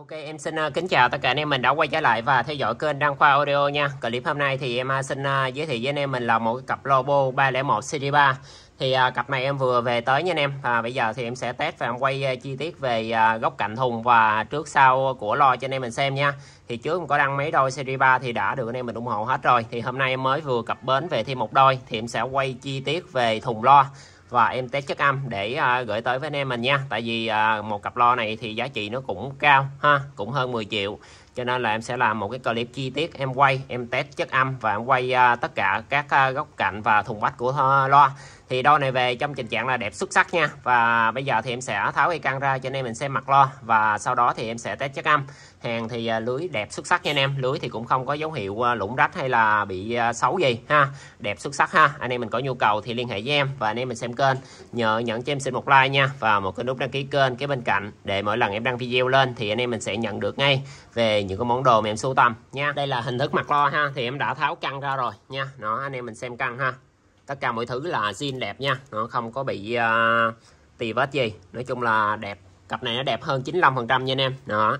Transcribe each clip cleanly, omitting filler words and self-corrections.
Ok, em xin kính chào tất cả anh em mình đã quay trở lại và theo dõi kênh Đăng Khoa Audio nha. Clip hôm nay thì em xin giới thiệu với anh em mình là một cái cặp Lobo 301 Series 3. Thì cặp này em vừa về tới nha anh em. Và bây giờ thì em sẽ test và em quay chi tiết về góc cạnh thùng và trước sau của lo cho anh em mình xem nha. Thì trước em có đăng mấy đôi Series 3 thì đã được anh em mình ủng hộ hết rồi. Thì hôm nay em mới vừa cập bến về thêm một đôi thì em sẽ quay chi tiết về thùng lo và em test chất âm để gửi tới với anh em mình nha. Tại vì một cặp lo này thì giá trị nó cũng cao ha, cũng hơn 10 triệu. Cho nên là em sẽ làm một cái clip chi tiết em quay, em test chất âm và em quay tất cả các góc cạnh và thùng vách của loa. Thì đôi này về trong tình trạng là đẹp xuất sắc nha. Và bây giờ thì em sẽ tháo dây căng ra cho anh em mình xem mặt lo và sau đó thì em sẽ test chất âm. Hàng thì lưới đẹp xuất sắc nha anh em, lưới thì cũng không có dấu hiệu lủng rách hay là bị xấu gì ha, đẹp xuất sắc ha. Anh em mình có nhu cầu thì liên hệ với em và anh em mình xem kênh nhờ nhận cho em xin một like nha và một cái nút đăng ký kênh kế bên cạnh để mỗi lần em đăng video lên thì anh em mình sẽ nhận được ngay về những cái món đồ mà em sưu tầm nha. Đây là hình thức mặt lo ha, thì em đã tháo căng ra rồi nha. Nó anh em mình xem căng ha, tất cả mọi thứ là zin đẹp nha, nó không có bị tì vết gì, nói chung là đẹp. Cặp này nó đẹp hơn 95% nha anh em. Đó,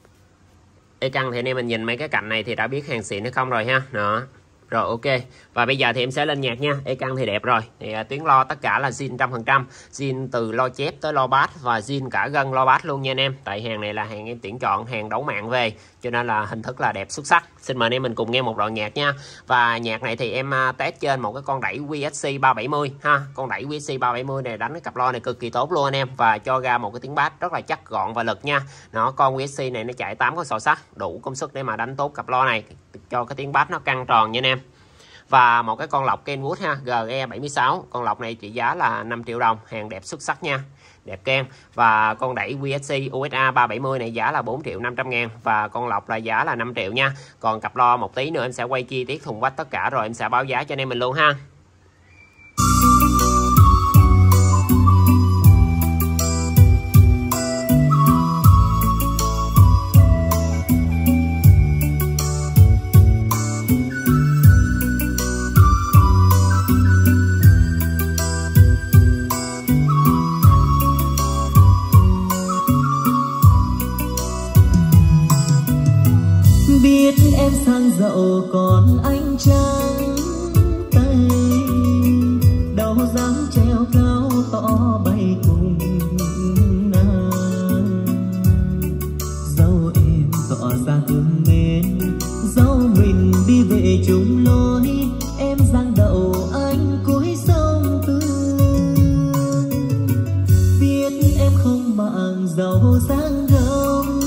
cái căng thì anh em mình nhìn mấy cái cạnh này thì đã biết hàng xịn hay không rồi ha. Đó, rồi ok. Và bây giờ thì em sẽ lên nhạc nha. E căng thì đẹp rồi. Thì tuyến lo tất cả là zin 100%, zin từ lo chép tới lo bass và zin cả gân lo bass luôn nha anh em. Tại hàng này là hàng em tuyển chọn, hàng đấu mạng về, cho nên là hình thức là đẹp xuất sắc. Xin mời anh em mình cùng nghe một đoạn nhạc nha. Và nhạc này thì em test trên một cái con đẩy VSC 370 ha. Con đẩy VSC 370 này đánh cái cặp lo này cực kỳ tốt luôn anh em, và cho ra một cái tiếng bass rất là chắc gọn và lực nha. Nó con VSC này nó chạy 8 con sò sắt, đủ công suất để mà đánh tốt cặp lo này, cho cái tiếng bass nó căng tròn nha anh em. Và một cái con lọc Kenwood ha, GE76, con lọc này trị giá là 5 triệu đồng, hàng đẹp xuất sắc nha, đẹp ken. Và con đẩy VSC USA 370 này giá là 4 triệu 500 ngàn và con lọc là giá là 5 triệu nha. Còn cặp lo một tí nữa em sẽ quay chi tiết thùng vách tất cả rồi em sẽ báo giá cho anh em mình luôn ha. Biết em sang dậu còn anh trắng tay, đâu dám treo cao tỏ bay cùng nàng. Dẫu em tỏ ra thương mến, dẫu mình đi về chung lối, em giang đậu anh cuối sông Tư. Biết em không màng giàu dáng gấm,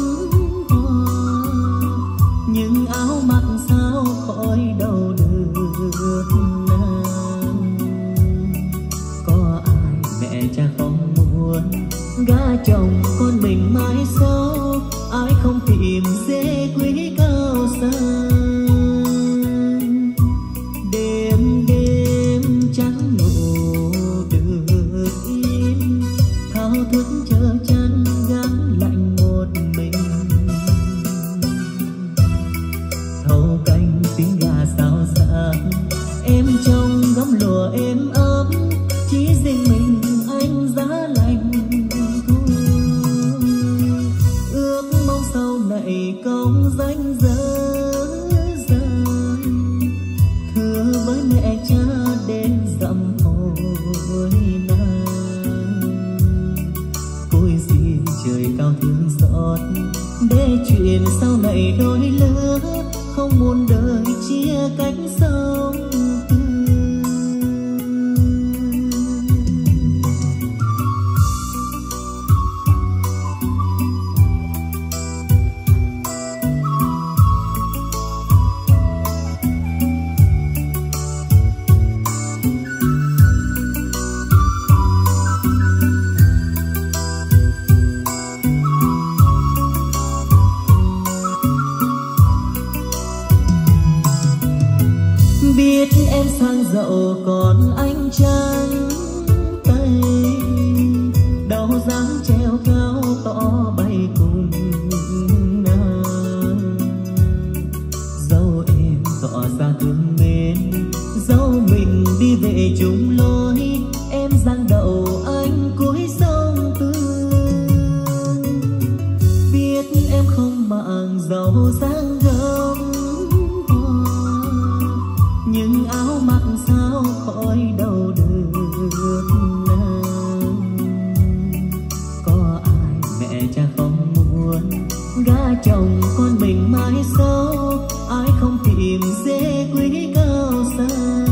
nhưng áo mặc sao khỏi đâu được nàng. Có ai mẹ cha không muốn gả chồng con mình mãi sau, ai không tìm dễ quý cao sang. Đêm đêm chẳng ngủ được im, thao thức chờ chăn gắn lạnh một mình. Thâu canh tiếng gà sao sáng, em trong gấm lụa êm ấm, chỉ riêng mình anh giá lạnh thôi. Ước mong sau này công danh dở dàng, thưa với mẹ cha đến dặm hồi nàng. Cối xin trời cao thương xót, để chuyện sau này đôi lứa không muốn đời chia cách sông Tư. Biết em sang dậu còn anh trắng tay, đâu dám treo cao tỏ bay cùng nàng. Dẫu em tỏ ra thương mến, dẫu mình đi về chung lối, em giang đậu anh cuối sông Tư. Biết em em không màng giàu dáng gấm hoa, nhưng áo mặc sao khỏi đâu được nàng. Có ai mẹ cha không muốn gả chồng con mình mãi sau, ai không tìm dễ quý cao sang.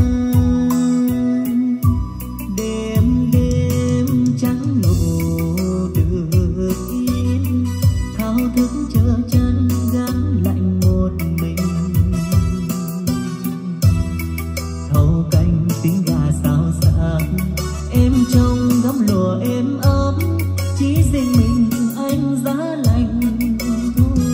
Đêm đêm trắng lộ được yên, thao thức chờ chân gắn lạnh một mình. Thâu canh tiếng gà sao sáng, em trong gấm lụa êm ấm, chỉ riêng mình anh giá lạnh thôi.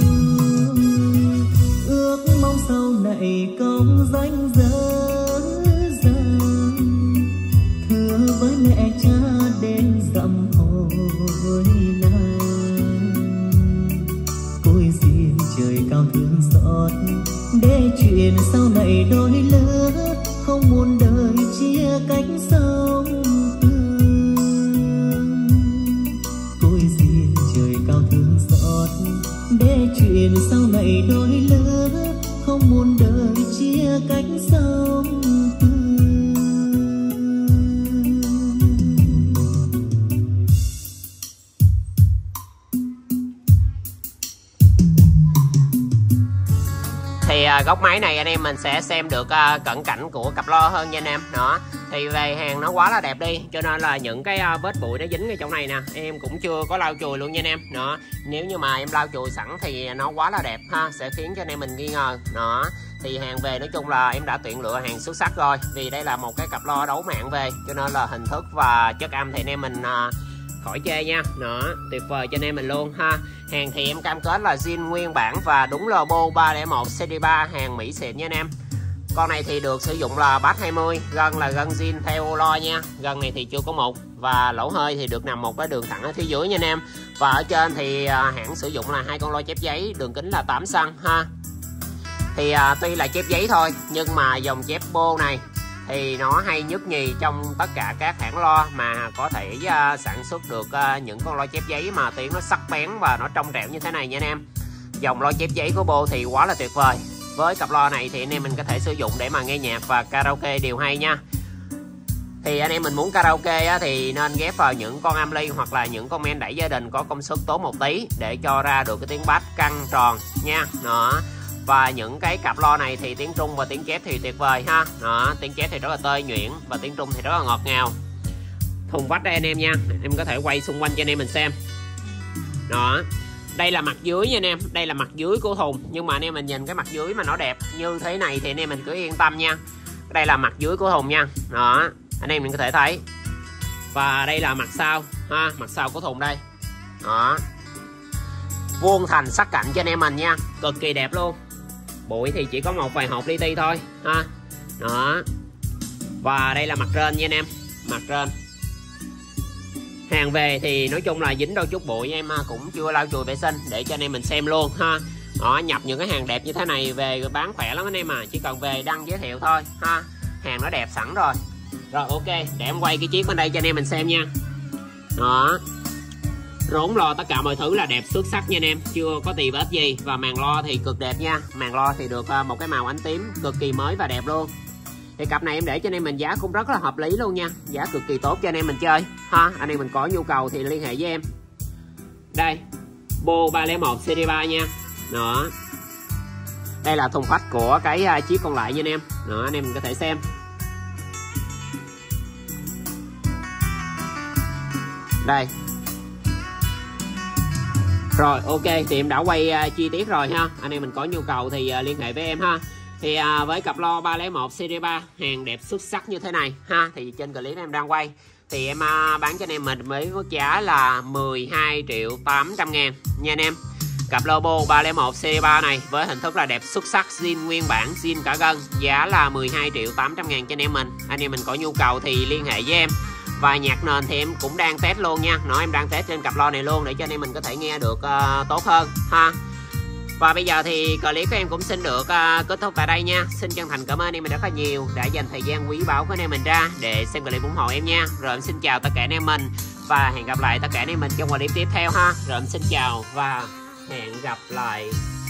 Ước mong sau này công danh dở dang, thưa với mẹ cha đến dặm hồi nàng. Cối duyên trời cao thương xót, để chuyện sau này đôi lứa không muốn đời chia cách sông tương. Cối duyên trời cao thương xót, để chuyện sau này đôi lứa không muốn đời chia cách sông tương. Thì góc máy này anh em mình sẽ xem được cận cảnh của cặp lo hơn nha anh em. Đó, thì về hàng nó quá là đẹp đi, cho nên là những cái vết bụi nó dính ở trong này nè, em cũng chưa có lau chùi luôn nha anh em. Đó, nếu như mà em lau chùi sẵn thì nó quá là đẹp ha, sẽ khiến cho anh em mình nghi ngờ. Đó, thì hàng về nói chung là em đã tuyển lựa hàng xuất sắc rồi, vì đây là một cái cặp lo đấu mạng về, cho nên là hình thức và chất âm thì anh em mình khỏi chê nha. Đó, tuyệt vời cho anh em mình luôn ha. Hàng thì em cam kết là zin nguyên bản và đúng logo 301 series 3, hàng Mỹ xịn nha anh em. Con này thì được sử dụng là bass 20, gân là gân zin theo lo nha. Gân này thì chưa có mục, và lỗ hơi thì được nằm một cái đường thẳng ở phía dưới nha anh em. Và ở trên thì hãng sử dụng là 2 con loa chép giấy, đường kính là 8 cm ha. Thì tuy là chép giấy thôi, nhưng mà dòng chép bô này thì nó hay nhất nhì trong tất cả các hãng loa mà có thể sản xuất được những con loa chép giấy mà tiếng nó sắc bén và nó trong trẻo như thế này nha anh em. Dòng loa chép giấy của bô thì quá là tuyệt vời. Với cặp loa này thì anh em mình có thể sử dụng để mà nghe nhạc và karaoke đều hay nha. Thì anh em mình muốn karaoke thì nên ghép vào những con ampli hoặc là những con men đẩy gia đình có công suất tốt một tí để cho ra được cái tiếng bass căng tròn nha. Đó. Và những cái cặp lo này thì tiếng trung và tiếng chép thì tuyệt vời ha. Đó, tiếng chép thì rất là tơi nhuyễn và tiếng trung thì rất là ngọt ngào. Thùng vách đây anh em nha, em có thể quay xung quanh cho anh em mình xem. Đó, đây là mặt dưới nha anh em, đây là mặt dưới của thùng, nhưng mà anh em mình nhìn cái mặt dưới mà nó đẹp như thế này thì anh em mình cứ yên tâm nha. Đây là mặt dưới của thùng nha. Đó, anh em mình có thể thấy. Và đây là mặt sau ha, mặt sau của thùng đây. Đó, vuông thành sắc cạnh cho anh em mình nha, cực kỳ đẹp luôn. Bụi thì chỉ có một vài hộp li ti thôi ha. Đó, và đây là mặt trên nha anh em, mặt trên. Hàng về thì nói chung là dính đôi chút bụi, em cũng chưa lau chùi vệ sinh để cho anh em mình xem luôn ha. Đó, nhập những cái hàng đẹp như thế này về bán khỏe lắm anh em à, chỉ cần về đăng giới thiệu thôi ha. Hàng nó đẹp sẵn rồi. Rồi ok, để em quay cái chiếc bên đây cho anh em mình xem nha. Đó, rốn lo tất cả mọi thứ là đẹp xuất sắc nha anh em, chưa có tì vết gì. Và màn lo thì cực đẹp nha, màn lo thì được một cái màu ánh tím cực kỳ mới và đẹp luôn. Thì cặp này em để cho anh em mình giá cũng rất là hợp lý luôn nha, giá cực kỳ tốt cho anh em mình chơi ha. Anh em mình có nhu cầu thì liên hệ với em. Đây, Bo 301 series 3 nha. Đó, đây là thùng phách của cái chiếc còn lại nha anh em. Đó, anh em mình có thể xem. Đây. Rồi ok, thì em đã quay chi tiết rồi ha. Anh em mình có nhu cầu thì liên hệ với em ha. Thì với cặp lo 301 series 3 hàng đẹp xuất sắc như thế này ha, thì trên clip em đang quay thì em bán cho anh em mình với mức giá là 12.800.000 nha anh em. Cặp lobo 301 series 3 này với hình thức là đẹp xuất sắc, zin nguyên bản, zin cả gân, giá là 12.800.000 cho anh em mình. Anh em mình có nhu cầu thì liên hệ với em. Và nhạc nền thì em cũng đang test luôn nha. Em đang test trên cặp lo này luôn để cho anh em mình có thể nghe được tốt hơn ha. Và bây giờ thì clip của em cũng xin được kết thúc tại đây nha. Xin chân thành cảm ơn anh em mình rất là nhiều đã dành thời gian quý báu của anh em mình ra để xem clip ủng hộ em nha. Rồi em xin chào tất cả anh em mình và hẹn gặp lại tất cả anh em mình trong clip tiếp theo ha. Rồi em xin chào và Hẹn gặp lại.